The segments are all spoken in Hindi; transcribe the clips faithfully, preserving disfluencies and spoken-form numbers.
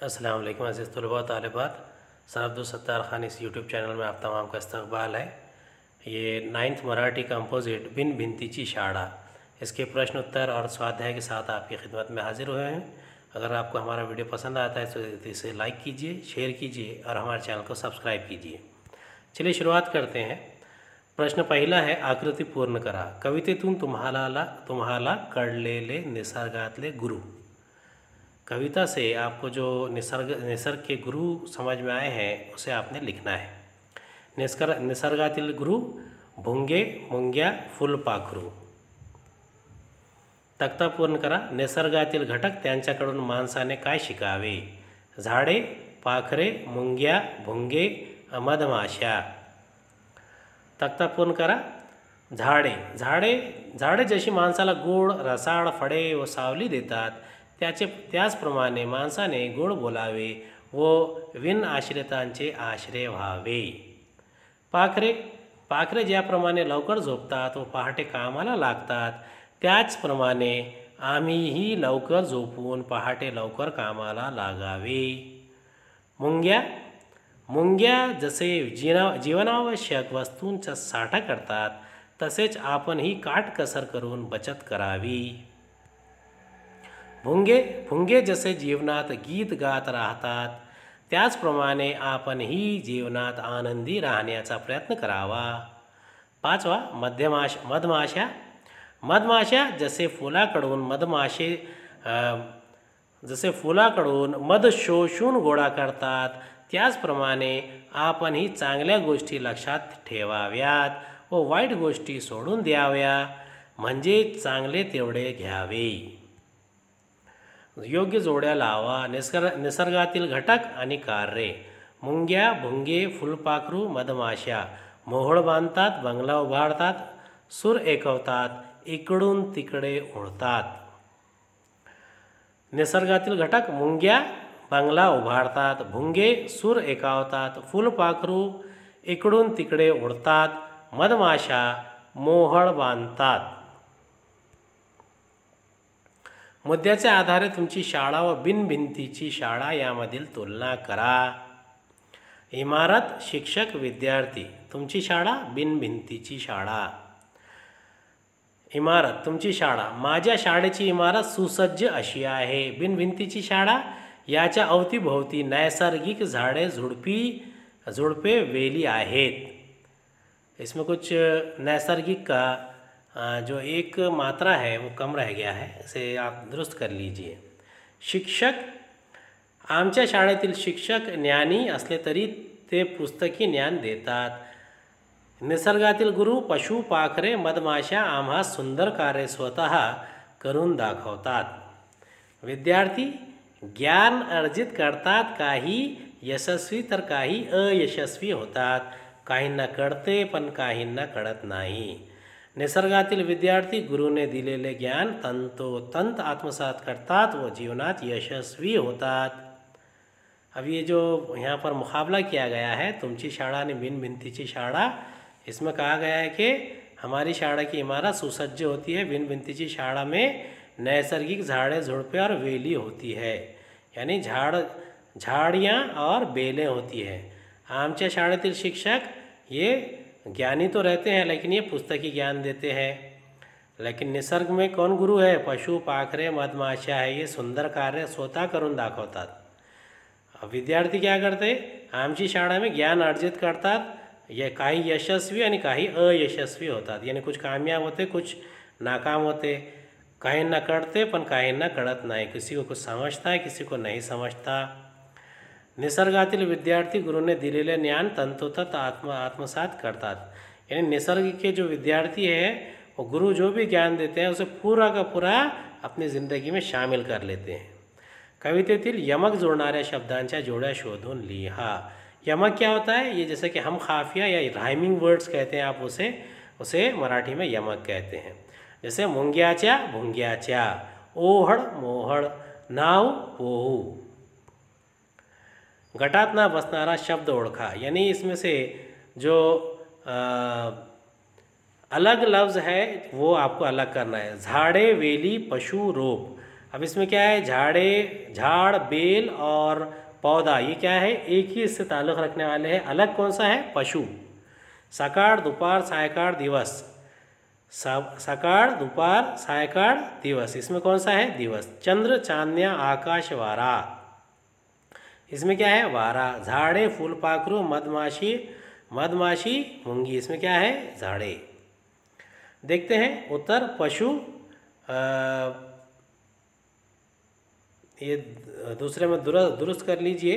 अस्सलाम वालेकुम अज़ीज़ तलबा तालिबात। सर अब्दुल-सत्तार ख़ान इस यूट्यूब चैनल में आप तमाम का इस्तक़बाल है। ये नाइन्थ मराठी कंपोजिट बिन भिंतीची शाळा, इसके प्रश्न उत्तर और स्वाध्याय के साथ आपकी खिदमत में हाजिर हुए हैं। अगर आपको हमारा वीडियो पसंद आता है तो इसे लाइक कीजिए, शेयर कीजिए और हमारे चैनल को सब्सक्राइब कीजिए। चलिए शुरुआत करते हैं। प्रश्न पहिला है, आकृती पूर्ण करा। कवितेतून तुम्हाला तुम्हाला कळलेले निसर्गातले गुरु। कविता से आपको जो निसर्ग निसर्ग के गुरु समझ में आए हैं उसे आपने लिखना है। निसर्ग निसर्गातील गुरु भुंगे, मुंग्या, फुलपाखरू। तक्ता पूर्ण करा। निसर्गातील घटक त्यांच्याकडून माणसाने काय शिकावे? झाडे, पाखरे, मुंग्या, भुंगे, मधमाशा। तक्ता पूर्ण करा। झाडे झाडे झाडे जशी माणसाला गोड, रसाळ फळे व सावली देतात, त्याचे त्याचप्रमाणे माणसाने गोड बोलावे व विन आश्रितांचे आश्रय व्हावे। पाखरे पाखरे ज्याप्रमाणे लवकर झोपतात व पहाटे कामाला लागतात, त्याचप्रमाणे आम्हीही लवकर झोपून पहाटे लवकर कामाला लागावे। मुंग्या मुंग्या जसे जीना जीवनावश्यक वस्तूंचा साठा करतात, तसेच आपणही काटकसर करून बचत करावी। भुंगे भुंगे जसे जीवनात गीत गात राहतात, त्याचप्रमाणे आपणही जीवनात आनंदी राहण्याचा प्रयत्न करावा। पाचवा, मध्यमाश मधमाशा मधमाशा जसे फुलाकडून मधमाशे जसे फुलाकडून मध शोषून गोळा करतात, त्याचप्रमाणे आपणही चांगल्या गोष्टी लक्षात ठेवाव्यात व वाईट गोष्टी सोडून द्याव्या, म्हणजे चांगले तेवढे घ्यावे। योग्य जोड्या लावा। निसर्ग निसर्गातील घटक आणि कार्ये। मुंग्या, भुंगे, फुलपाखरू, मधमाशा मोहोळ बांधतात, बंगला उभारतात, सूर ऐकवतात, इकडून तिकडे उडतात। निसर्गातील घटक मुंग्या बंगला उभारतात, भुंगे सूर ऐकवतात, फुलपाखरू इकडून तिकडे उडतात, मधमाशा मोहोळ बांधतात। मुद्द्याच्या आधारे तुमची शाळा व बिनभिंतीची शाळा यामधील तुलना करा। इमारत, शिक्षक, विद्यार्थी। तुमची शाळा बिनभिंतीची शाळा। इमारत, तुमची शाळा। माझ्या शाळेची इमारत सुसज्ज अशी आहे। बिनभिंतीची शाळा, याच्या अवतीभोवती नैसर्गिक झाडे झुडपी झुडपे वेली आहेत। इसमें कुछ नैसर्गिक का जो एक मात्रा है वो कम रह गया है, इसे आप दुरुस्त कर लीजिए। शिक्षक, आमच्या शाळेतील शिक्षक ज्ञानी असले तरी ते पुस्तकी ज्ञान देतात। निसर्गातील गुरु पशु, पाखरे, मधमाशा आम्हा सुंदर कार्य स्वतः करून दाखवतात। विद्यार्थी ज्ञान अर्जित करतात, काही यशस्वी तर काही अयशस्वी होतात, काहींना कळते पण काहींना कळत नाही। निसर्गातील विद्यार्थी गुरुने दिलेले ज्ञान तंतोतंत आत्मसात करतात व जीवनात यशस्वी होतात। अब ये जो यहाँ पर मुकाबला किया गया है, तुमची शाळा आणि बिनभिंतीची शाळा, इसमें कहा गया है कि हमारी शाळा की इमारत सुसज्ज होती है, बिनभिंतीची शाळा में नैसर्गिक झाड़े झुड़पे और वेली होती है, यानी झाड़ झाड़ियाँ और बेलें होती है। आमच्या शाळेतील शिक्षक ये ज्ञानी तो रहते हैं लेकिन ये पुस्तकी ज्ञान देते हैं। लेकिन निसर्ग में कौन गुरु है? पशु, पाखरे, मधमाशा है, ये सुंदर कार्य स्वतः करून दाखवतात। अब विद्यार्थी क्या करते? आमची शाळा में ज्ञान अर्जित करतात, ये काही यशस्वी आणि काही अयशस्वी होतात, यानी कुछ कामयाब होते, कुछ नाकाम होते, काहींना कळते पण काहींना कळत नाही, किसी को कुछ समझता है, किसी को नहीं समझता। निसर्गातील विद्यार्थी गुरुने दिलेले ज्ञान तंतोतंत आत्म आत्मसात करतात, यानी निसर्ग के जो विद्यार्थी है वो गुरु जो भी ज्ञान देते हैं उसे पूरा का पूरा अपनी ज़िंदगी में शामिल कर लेते हैं। कवितेतील यमक जोड़णाऱ्या शब्दांच्या जोड्या शोधून लिहा। यमक क्या होता है? ये जैसे कि हम खाफिया या राइमिंग वर्ड्स कहते हैं, आप उसे उसे मराठी में यमक कहते हैं। जैसे मुंग्याच्या, भुंग्याच्या, ओहळ, मोहळ, नाव, पोहू। गटात ना बसणारा शब्द ओळखा, यानी इसमें से जो आ, अलग लफ्ज़ है वो आपको अलग करना है। झाड़े, वेली, पशु, रोप। अब इसमें क्या है, झाड़े, झाड़, बेल और पौधा, ये क्या है, एक ही इससे ताल्लुक़ रखने वाले हैं। अलग कौन सा है, पशु। सकाळ, दोपहर, सायकाळ, दिवस। सकाळ, दोपहर, सायकाळ, दिवस, इसमें कौन सा है, दिवस। चंद्र, चांदण्या, आकाश, वारा, इसमें क्या है, वारा। झाड़े, फूलपाखरू, मधमाशी, मधमाशी, मूंगी, इसमें क्या है, झाड़े। देखते हैं उत्तर। पशु, आ, ये दूसरे में दुरुस्त कर लीजिए,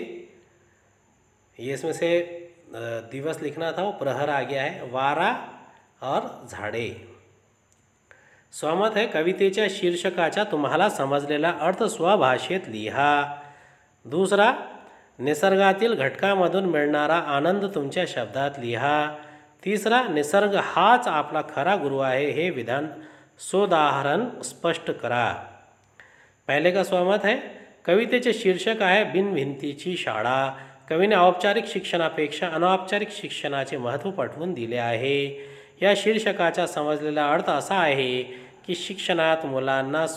ये इसमें से दिवस लिखना था, वो प्रहर आ गया है। वारा और झाडे। स्वमत है, कवितेच्या शीर्षकाचा तुम्हाला समजलेला अर्थ स्वभाषेत लिहा। दुसरा, निसर्गातील घटकामधून मिळणारा आनंद तुमच्या शब्दात लिहा। तिसरा, निसर्ग हाच आपला खरा गुरु आहे हे विधान सोदाहरण स्पष्ट करा। पहले का स्वमत है, कवितेचे शीर्षक आहे बिनभिंतीची शाळा। कवीने औपचारिक शिक्षणापेक्षा अनौपचारिक शिक्षणाचे महत्त्व पटवून दिले आहे। या शीर्षकाचा समजलेला अर्थ असा आहे की शिक्षणात मुलांना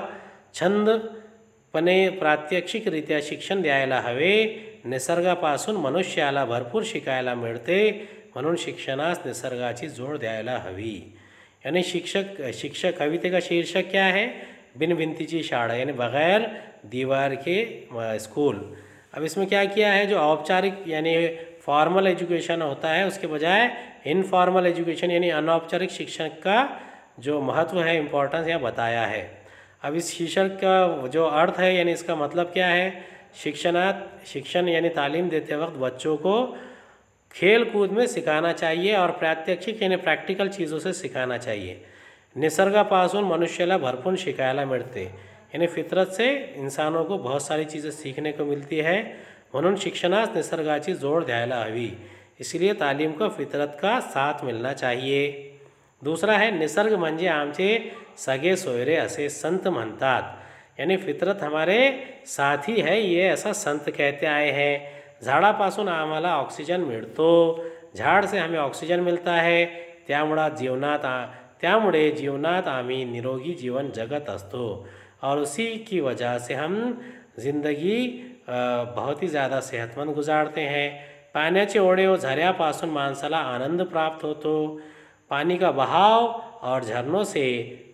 स्वच्छंदपणे प्रात्यक्षिकरित्या शिक्षण द्यायला हवे। निसर्गापासून मनुष्याला भरपूर शिकायला मिळते, म्हणून शिक्षणास निसर्गाची जोड द्यायला हवी। यानी शिक्षक शिक्षक कविते का शीर्षक क्या है, बिन भिंतीची शाळा, यानी बगैर दीवार के स्कूल। अब इसमें क्या किया है, जो औपचारिक यानी फॉर्मल एजुकेशन होता है उसके बजाय इनफॉर्मल एजुकेशन यानी अनौपचारिक शिक्षण का जो महत्व है, इम्पोर्टेंस यहाँ बताया है। अब इस शीर्षक का जो अर्थ है यानी इसका मतलब क्या है, शिक्षणात शिक्षण यानी तालीम देते वक्त बच्चों को खेल कूद में सिखाना चाहिए और प्रात्यक्षिक यानी प्रैक्टिकल चीज़ों से सिखाना चाहिए। निसर्गापासून मनुष्याला भरपूर शिकायला मिळते, यानी फितरत से इंसानों को बहुत सारी चीज़ें सीखने को मिलती है, म्हणून शिक्षणास निसर्गाची जोड द्यायला हवी। इसलिए तालीम को फितरत का साथ मिलना चाहिए। दूसरा है, निसर्ग म्हणजे आमचे सगे सोयरे असे संत म्हणतात, यानी फितरत हमारे साथी है, ये ऐसा संत कहते आए हैं। झाडापासून आम्हाला ऑक्सिजन मिळतो, झाड से हमें ऑक्सिजन मिलता है, त्यामुळे जीवनात त्यामुळे जीवनात आम्ही निरोगी जीवन जगत असतो और उसी की वजह से हम जिंदगी बहुत ही ज़्यादा सेहतमंद गुजारते हैं। पाण्याचे ओढे व झऱ्यापासून माणसाला आनंद प्राप्त होतो। पानी का बहाव और झरनों से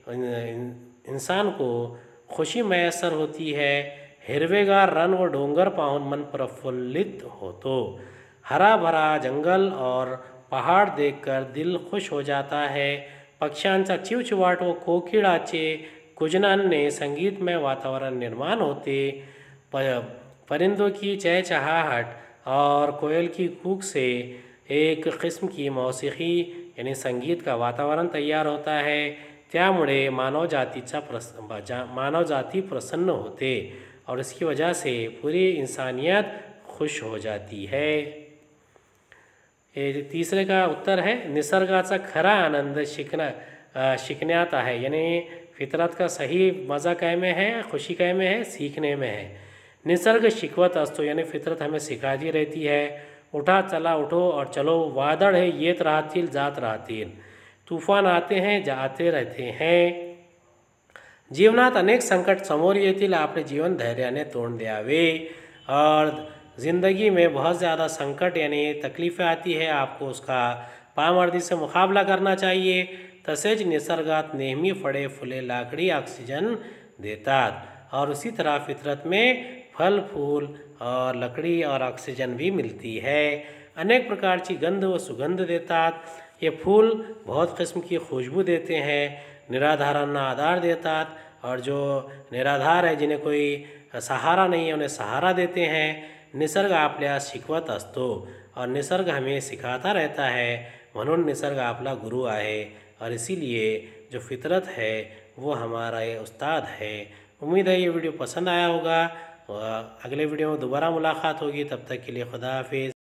इंसान को खुशी मैसर होती है। हिरवेगार रन व डोंगर पाहून मन प्रफुल्लित होतो। हरा भरा जंगल और पहाड़ देखकर दिल खुश हो जाता है। पक्ष्यांचा चिवचिवाट व कोकिळाचे कुजनाने संगीतमय वातावरण निर्माण होते। परिंदों की चहचहाहट और कोयल की कूक से एक किस्म की मौसीकी यानी संगीत का वातावरण तैयार होता है। त्यामुळे मानव जातीचा प्रस मानव जाति प्रसन्न होते और इसकी वजह से पूरी इंसानियत खुश हो जाती है। ये तीसरे का उत्तर है, निसर्गाचा खरा आनंद शिकना शिकण्यात आहे, यानी फितरत का सही मज़ा काय में है, खुशी काय में है, सीखने में है। निसर्ग शिकवत असतो, यानी फितरत हमें सिखाती रहती है। उठा चला उठो और चलो, वादळ है येत राहतील जात राहतील, तूफान आते हैं जाते रहते हैं। जीवनात अनेक संकट समोर येतील, आपले जीवन धैर्याने तोंड द्यावे। और ज़िंदगी में बहुत ज़्यादा संकट यानी तकलीफ़ें आती है, आपको उसका पामर्दी से मुकाबला करना चाहिए। तसेच निसर्गात नेहमी फळे फुले लाकडी ऑक्सिजन देतात और उसी तरह फितरत में फल फूल और लकड़ी और ऑक्सीजन भी मिलती है। अनेक प्रकार की गंध व सुगंध देतात। ये फूल बहुत किस्म की खुशबू देते हैं, निराधारांना आधार देतात, और जो निराधार है जिन्हें कोई सहारा नहीं है उन्हें सहारा देते हैं। निसर्ग आपल्यास शिकवत असतो और निसर्ग हमें सिखाता रहता है, म्हणून निसर्ग आपला गुरु आहे और इसीलिए जो फितरत है वो हमारा ये उस्ताद है। उम्मीद है ये वीडियो पसंद आया होगा। अगले वीडियो में दोबारा मुलाकात होगी, तब तक के लिए खुदा हाफिज़।